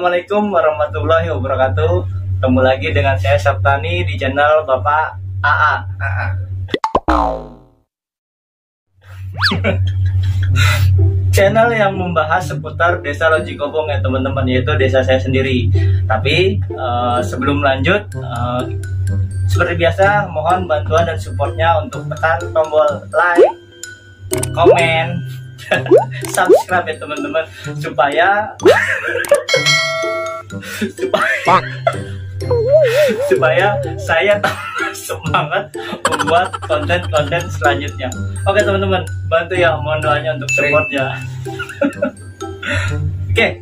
Assalamualaikum warahmatullahi wabarakatuh. Ketemu lagi dengan saya Saptani di channel Bapak AA. Channel yang membahas seputar desa Lojikobong ya teman-teman, yaitu desa saya sendiri. Tapi sebelum lanjut, seperti biasa mohon bantuan dan supportnya untuk tekan tombol like, komen, subscribe ya teman-teman, supaya saya tambah semangat membuat konten-konten selanjutnya. Oke teman-teman, bantu ya, mohon doanya untuk supportnya. Oke,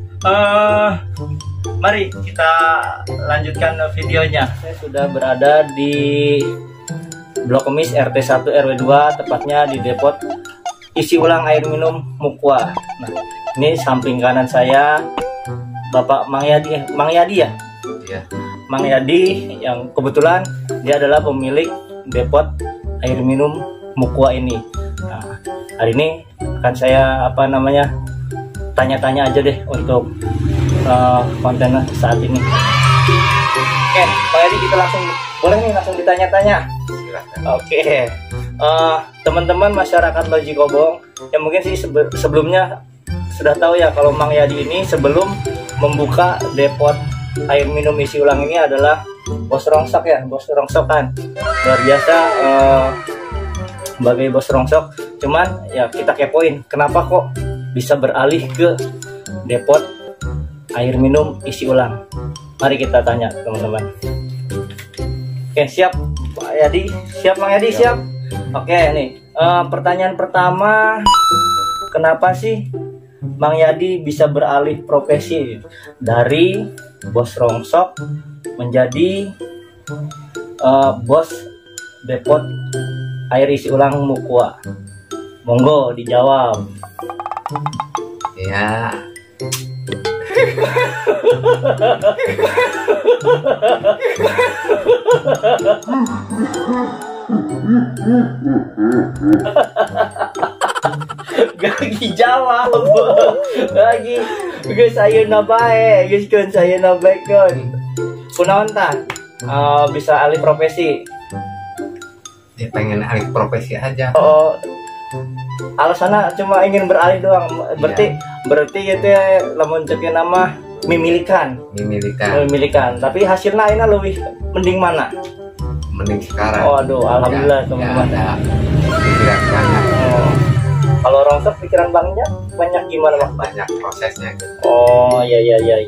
mari kita lanjutkan videonya. Saya sudah berada di Blok Kemis RT 1 RW 2, tepatnya di depot isi ulang air minum Mukwa. Nah, ini samping kanan saya Bapak Mang Yadi ya? Iya. Mang Yadi yang kebetulan dia adalah pemilik depot air minum Mukwa ini. Nah, hari ini akan saya tanya-tanya aja deh untuk konten saat ini. Oke, Pak Yadi, kita langsung ditanya-tanya. Oke, teman-teman masyarakat Lojikobong yang mungkin sih sebelumnya sudah tahu ya kalau Mang Yadi ini sebelum membuka depot air minum isi ulang ini adalah bos rongsok ya, bos rongsokan luar biasa, sebagai bos rongsok. Cuman ya kita kepoin kenapa kok bisa beralih ke depot air minum isi ulang. Mari kita tanya teman-teman. Oke, siap Pak Yadi? Siap Mang Yadi? Siap? Oke nih, pertanyaan pertama, kenapa sih Mang Yadi bisa beralih profesi dari bos rongsok menjadi bos depot air isi ulang Mukwa? Monggo dijawab. Ya. Gak jawab lagi, guys, saya nabae, guys, kan saya nabae kan. Kunaon tah? Bisa alih profesi. Dia pengen alih profesi aja. Oh, alasannya cuma ingin beralih doang. Berarti itu lamun ceuk nama memilikan. Tapi hasilnya ini lebih mending mana? Mending sekarang. Oh, aduh, alhamdulillah teman-teman. Ada pikiran banyak. Kalau rongsok pikiran banyak gimana Mas? Banyak prosesnya gitu. Oh, iya.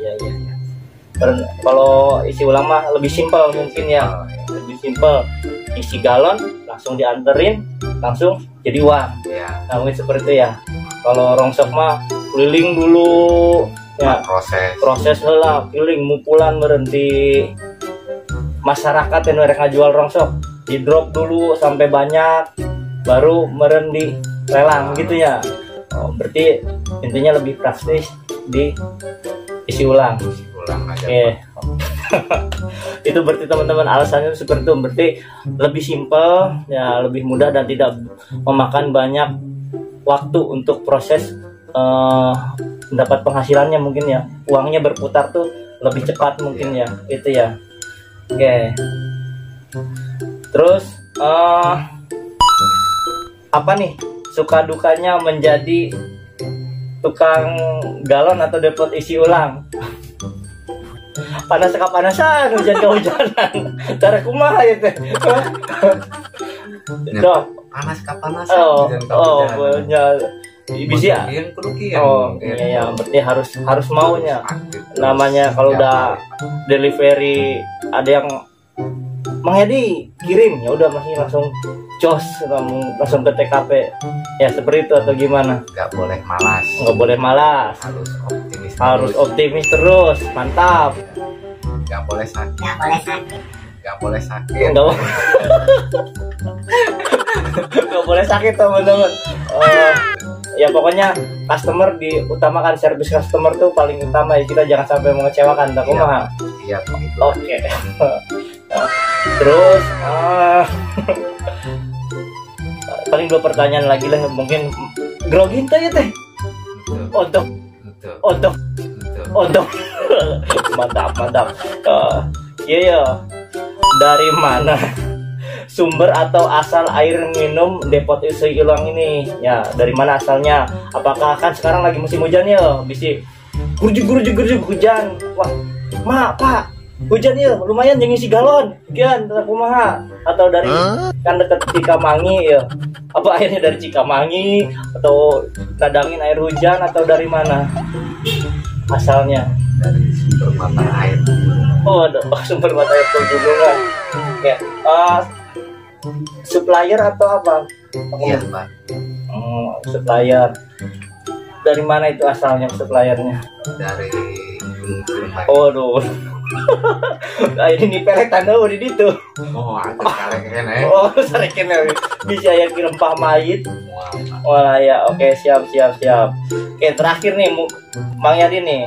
Kalau isi ulang mah lebih simpel mungkin ya. Lebih simpel. Isi galon langsung dianterin, langsung jadi uang. Ya. Nah, mungkin seperti itu ya. Kalau rongsok mah keliling dulu ya. Proses lah, keliling mupulan berhenti. Masyarakat yang mereka jual rongsok di drop dulu sampai banyak, baru merendi lelang gitu ya. Oh, berarti intinya lebih praktis di isi ulang aja. Oke. Itu berarti teman-teman alasannya seperti itu, berarti lebih simpel ya, lebih mudah dan tidak memakan banyak waktu untuk proses mendapat penghasilannya mungkin ya. Uangnya berputar tuh lebih cepat mungkin ya. Itu ya. Oke. Terus apa nih suka dukanya menjadi tukang galon atau depot isi ulang? Panas kepanasan, hujan kehujanan. Cara kumaha ya teh? Panas kepanasan. Banyak. Bisa. Oh, iya, berarti harus maunya. Namanya kalau udah delivery ada yang Mang Yadi kirim, ya udah masih langsung jos, langsung ke TKP. Ya seperti itu atau gimana? Nggak boleh malas. Harus optimis terus. Mantap. Nggak boleh sakit. Nggak boleh sakit teman-teman. Ya pokoknya customer diutamakan, servis customer tuh paling utama ya, kita jangan sampai mengecewakan. Tak kumaha. Iya. Oke. Terus paling 2 pertanyaan lagi lah, mungkin grogi ya teh. Untuk Mantap, mantap. Iya, dari mana sumber atau asal air minum depot isi ulang ini? Ya, dari mana asalnya? Apakah kan sekarang lagi musim hujan ya? Bisa gurjuk hujan. Wah, pak, hujan ya, lumayan yang isi galon. Kian, kumaha? Atau dari kan dekat Cikamangi ya? Apa airnya dari Cikamangi atau nadangin air hujan atau dari mana asalnya? Dari sumber mata air. Oh, ada sumber mata air pegunungan. Ya, supplier atau apa? Iya, Pak. Supplier. Dari mana itu asalnya suppliernya? Dari Gunung Ciremai. Oh, aduh. Nah, ini pelek tanda di itu. Oh, ada kareken Oh, sarekin ya. Bisa ya rempah mayit. Mual. Wah ya, oke, siap. Oke, terakhir nih, Bang Yadi nih.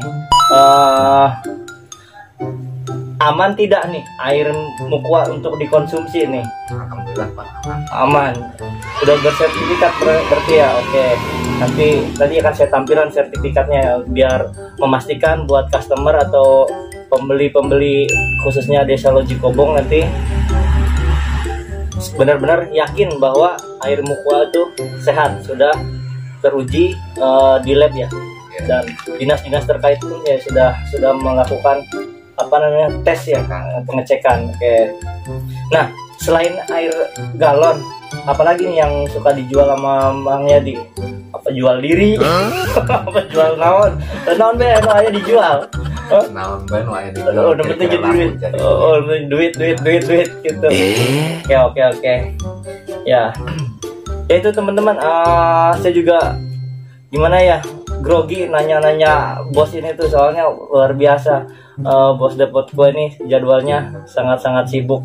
Aman tidak nih air Mukwa untuk dikonsumsi nih? Alhamdulillah, Pak. Aman. Sudah bersertifikat berarti ya. Oke. Nanti tadi akan saya tampilkan sertifikatnya biar memastikan buat customer atau pembeli khususnya Desa Loji Kobong nanti benar-benar yakin bahwa air Mukwa itu sehat, sudah teruji di lab ya, dan dinas-dinas terkait pun ya sudah melakukan tes ya, pengecekan. Oke. Nah, selain air galon, apalagi nih yang suka dijual sama Bang Yadi? Apa jual diri? Apa jual naon? Naon be anu aya dijual? Naon ben wae di. Oh, udah penting jadi duit. Oh, duit gitu. Oke. Ya. Ya itu teman-teman, saya juga gimana ya, grogi nanya-nanya bos ini tuh, soalnya luar biasa. Bos depot gue ini jadwalnya sangat-sangat sibuk.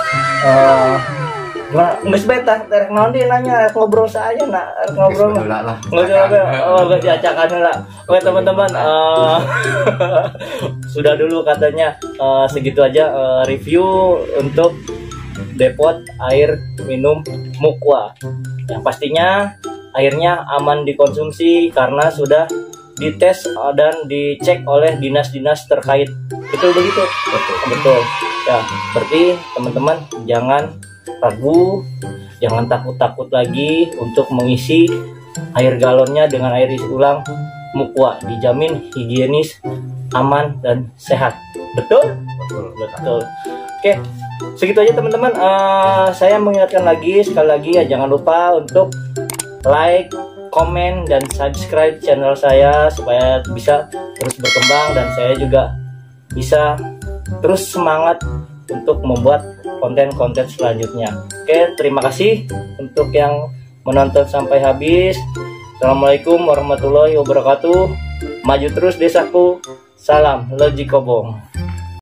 Gimana? Nggak sebetah, terek naon dia nanya, ngobrol saja nak, ngobrol lah. Nggak diacakan lah. Oke teman-teman, sudah dulu katanya segitu aja review untuk depot air minum Mukwa. Yang pastinya airnya aman dikonsumsi karena sudah dites dan dicek oleh dinas-dinas terkait. Betul begitu? Betul. Ya, berarti teman-teman jangan ragu, jangan takut-takut lagi untuk mengisi air galonnya dengan air isi ulang Mukwa. Dijamin higienis, aman dan sehat. Betul. Oke, segitu aja teman-teman. Saya mengingatkan lagi sekali lagi ya, jangan lupa untuk like, komen, dan subscribe channel saya supaya bisa terus berkembang dan saya juga bisa terus semangat untuk membuat konten-konten selanjutnya. Oke, terima kasih untuk yang menonton sampai habis. Assalamualaikum warahmatullahi wabarakatuh. Maju terus desaku. Salam Loji Kobong.